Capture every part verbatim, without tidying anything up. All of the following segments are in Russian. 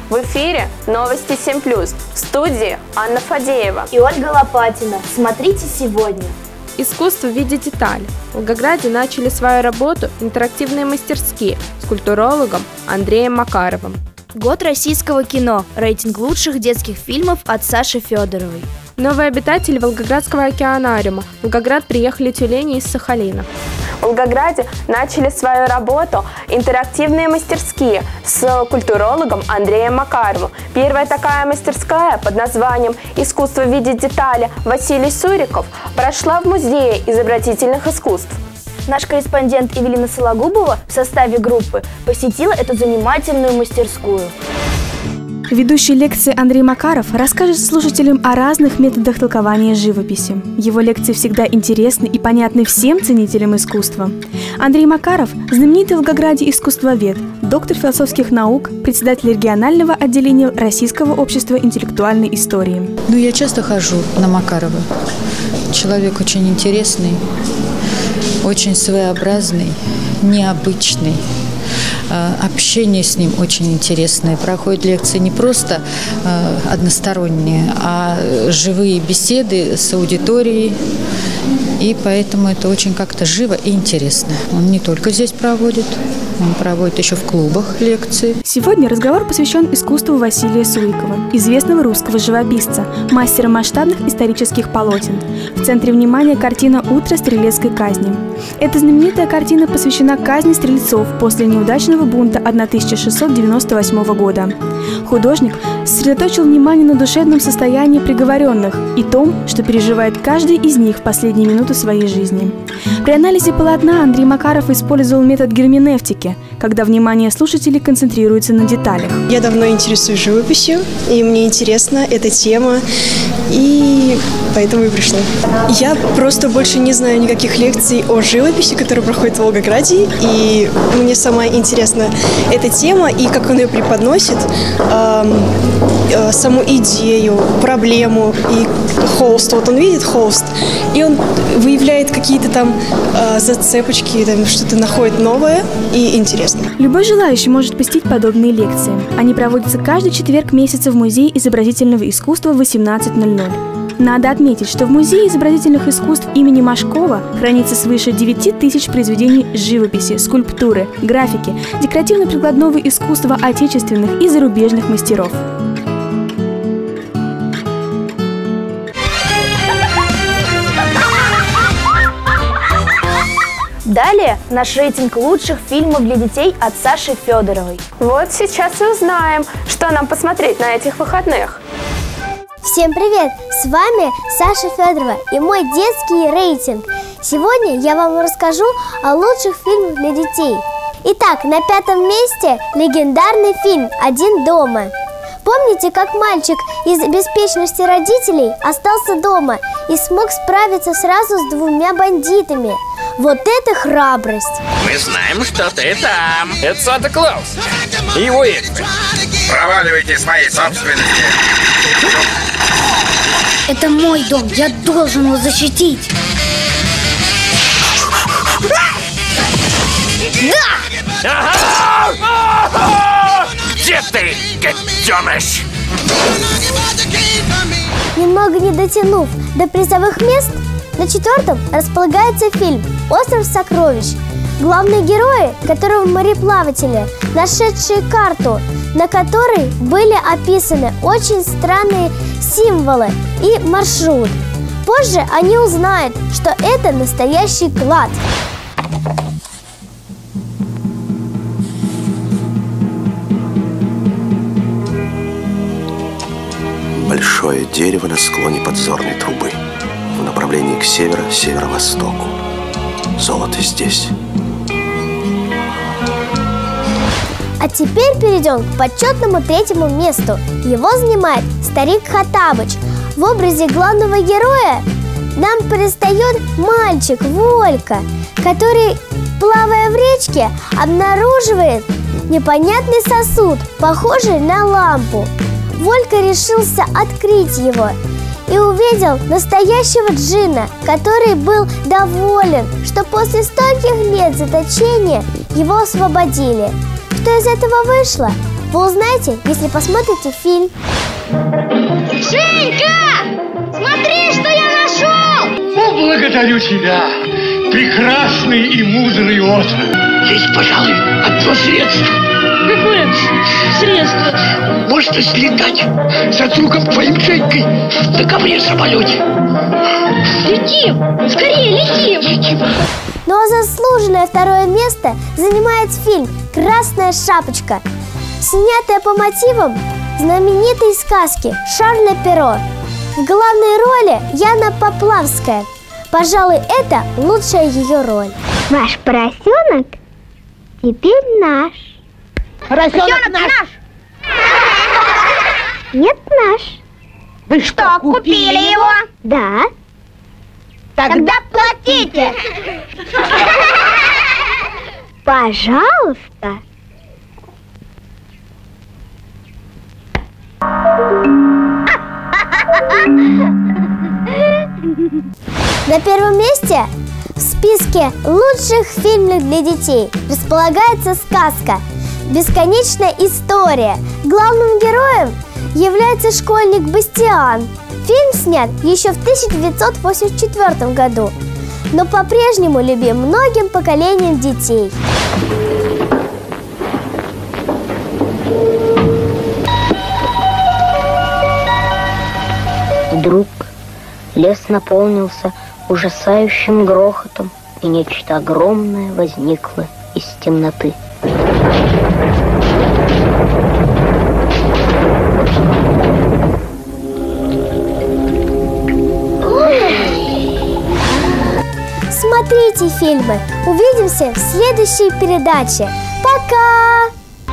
В эфире новости семь плюс. В студии Анна Фадеева и Ольга Лопатина. Смотрите сегодня. Искусство в виде деталей. В Волгограде начали свою работу интерактивные мастерские с культурологом Андреем Макаровым. Год российского кино. Рейтинг лучших детских фильмов от Саши Федоровой. Новые обитатели Волгоградского океанариума. В Волгоград приехали тюлени из Сахалина. В Волгограде начали свою работу интерактивные мастерские с культурологом Андреем Макаровым. Первая такая мастерская под названием «Искусство видеть детали» Василий Суриков прошла в Музее изобразительных искусств. Наш корреспондент Эвелина Сологубова в составе группы посетила эту занимательную мастерскую. Ведущий лекции Андрей Макаров расскажет слушателям о разных методах толкования живописи. Его лекции всегда интересны и понятны всем ценителям искусства. Андрей Макаров – знаменитый в Волгограде искусствовед, доктор философских наук, председатель регионального отделения Российского общества интеллектуальной истории. Ну, я часто хожу на Макарова. Человек очень интересный, очень своеобразный, необычный. Общение с ним очень интересное. Проходят лекции не просто э, односторонние, а живые беседы с аудиторией. И поэтому это очень как-то живо и интересно. Он не только здесь проводит, он проводит еще в клубах лекции. Сегодня разговор посвящен искусству Василия Сурикова, известного русского живописца, мастера масштабных исторических полотен. В центре внимания картина «Утро стрелецкой казни». Эта знаменитая картина посвящена казни стрельцов после неудачного бунта тысяча шестьсот девяносто восьмого года. Художник сосредоточил внимание на душевном состоянии приговоренных и том, что переживает каждый из них в последние минуты своей жизни. При анализе полотна Андрей Макаров использовал метод герменевтики, когда внимание слушателей концентрируется на деталях. Я давно интересуюсь живописью, и мне интересна эта тема, и поэтому и пришла. Я просто больше не знаю никаких лекций о живописи, которые проходят в Волгограде, и мне сама интересна эта тема и как он ее преподносит, э, э, саму идею, проблему и холст. Вот он видит холст, и он выявляет какие-то там э, зацепочки, там что-то находит новое и интересное. Любой желающий может посетить подобные лекции. Они проводятся каждый четверг месяца в Музее изобразительного искусства в восемнадцать ноль ноль. Надо отметить, что в Музее изобразительных искусств имени Машкова хранится свыше девяти тысяч произведений живописи, скульптуры, графики, декоративно-прикладного искусства отечественных и зарубежных мастеров. Далее наш рейтинг лучших фильмов для детей от Саши Федоровой. Вот сейчас и узнаем, что нам посмотреть на этих выходных. Всем привет! С вами Саша Федорова и мой детский рейтинг. Сегодня я вам расскажу о лучших фильмах для детей. Итак, на пятом месте легендарный фильм «Один дома». Помните, как мальчик из беспечности родителей остался дома и смог справиться сразу с двумя бандитами? Вот это храбрость! Мы знаем, что ты там. Это Санта-Клаус и его эльфы. Проваливайте свои собственности. Это мой дом, я должен его защитить. Да! Где ты, гаденыш? Немного не дотянув до призовых мест, на четвертом располагается фильм «Остров сокровищ». Главные герои, которого мореплаватели, нашедшие карту, на которой были описаны очень странные символы и маршрут. Позже они узнают, что это настоящий клад. Большое дерево на склоне подзорной трубы в направлении к северо-северо-востоку. Золото здесь. А теперь перейдем к почетному третьему месту. Его занимает старик Хоттабыч. В образе главного героя нам предстает мальчик Волька, который, плавая в речке, обнаруживает непонятный сосуд, похожий на лампу. Волька решился открыть его и увидел настоящего джинна, который был доволен, что после стольких лет заточения его освободили. Что из этого вышло? вы узнаете, если посмотрите фильм. Женька! Смотри, что я нашел! О, благодарю тебя, прекрасный и мудрый отрок. Есть, пожалуй, одно средство. Какое средство? Можно слетать за другом твоим Женькой на ковре-самолете. Летим! Скорее, летим! Летим! Ну а заслуженное второе место занимает фильм «Красная шапочка», снятая по мотивам знаменитой сказки Шарля Перро. В главной роли Яна Поплавская. Пожалуй, это лучшая ее роль. Ваш поросенок теперь наш. Поросенок наш! Нет, наш. Вы что, купили его? Да. Тогда платите! Пожалуйста. На первом месте в списке лучших фильмов для детей располагается сказка «Бесконечная история». Главным героем является школьник Бастиан. Фильм снят еще в тысяча девятьсот восемьдесят четвёртом году, но по-прежнему любим многим поколениям детей. Вдруг лес наполнился ужасающим грохотом, и нечто огромное возникло из темноты. Смотрите фильмы. Увидимся в следующей передаче. Пока!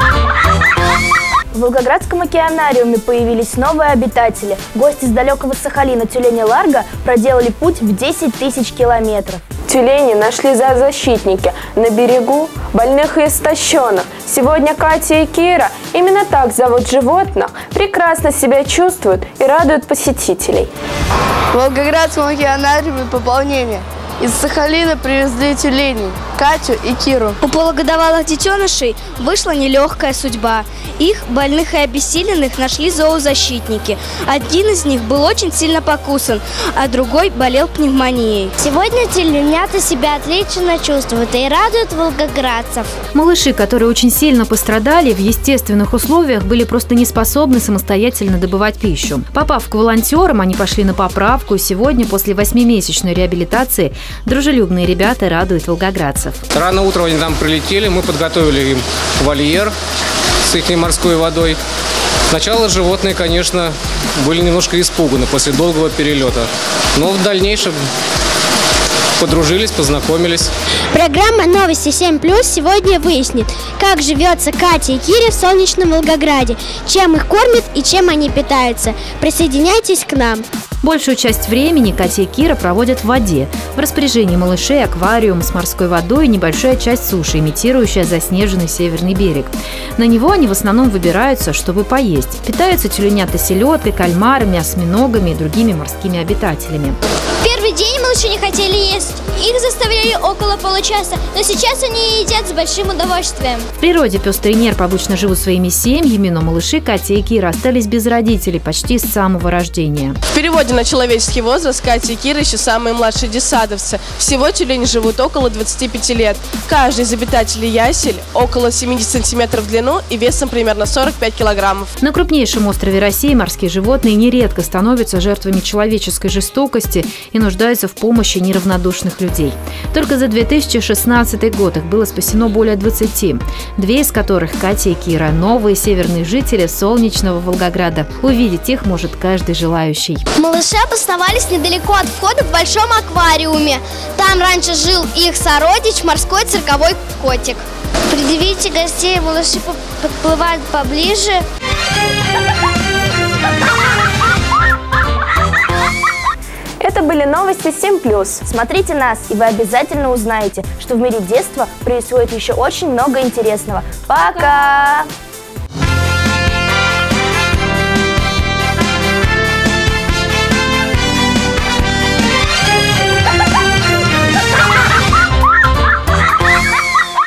В Волгоградском океанариуме появились новые обитатели. Гости с далекого Сахалина тюлени Ларго проделали путь в десять тысяч километров. Тюлени нашли зоозащитники на берегу больных и истощенных. Сегодня Катя и Кира, именно так зовут животных, прекрасно себя чувствуют и радуют посетителей. В Волгоградском океанариуме пополнение. Из Сахалина привезли тюленей, Катю и Киру. У полугодовалых детенышей вышла нелегкая судьба. Их, больных и обессиленных, нашли зоозащитники. Один из них был очень сильно покусан, а другой болел пневмонией. Сегодня тюленята себя отлично чувствуют и радуют волгоградцев. Малыши, которые очень сильно пострадали, в естественных условиях были просто не способны самостоятельно добывать пищу. Попав к волонтерам, они пошли на поправку. Сегодня, после восьмимесячной реабилитации, дружелюбные ребята радуют волгоградцев. Рано утром они там прилетели, мы подготовили им вольер с их морской водой. Сначала животные, конечно, были немножко испуганы после долгого перелета, но в дальнейшем подружились, познакомились. Программа «Новости семь плюс» сегодня выяснит, как живется Кате и Кире в солнечном Волгограде, чем их кормят и чем они питаются. Присоединяйтесь к нам. Большую часть времени Катя и Кира проводят в воде. В распоряжении малышей аквариум с морской водой и небольшая часть суши, имитирующая заснеженный северный берег. На него они в основном выбираются, чтобы поесть. Питаются тюленята селедкой, кальмарами, осьминогами и другими морскими обитателями. Первый день малыши не хотели есть. Их заставляли около получаса, но сейчас они едят с большим удовольствием. В природе пестрый нерп обычно живут своими семьями, но малыши Катя и Кира остались без родителей почти с самого рождения. В переводе на человеческий возраст Катя и Кира еще самые младшие детсадовцы. Всего тюлени живут около двадцати пяти лет. Каждый из обитателей ясель около семидесяти сантиметров в длину и весом примерно сорок пять килограммов. На крупнейшем острове России морские животные нередко становятся жертвами человеческой жестокости и нуждаются в помощи неравнодушных людей. Только за две тысячи шестнадцатый год их было спасено более двадцати, две из которых Катя и Кира, новые северные жители солнечного Волгограда. Увидеть их может каждый желающий. Малыши обосновались недалеко от входа в большом аквариуме. Там раньше жил их сородич, морской цирковой котик. Предъявите гостей, малыши подплывают поближе. Это были новости семь плюс. Смотрите нас, и вы обязательно узнаете, что в мире детства происходит еще очень много интересного. Пока!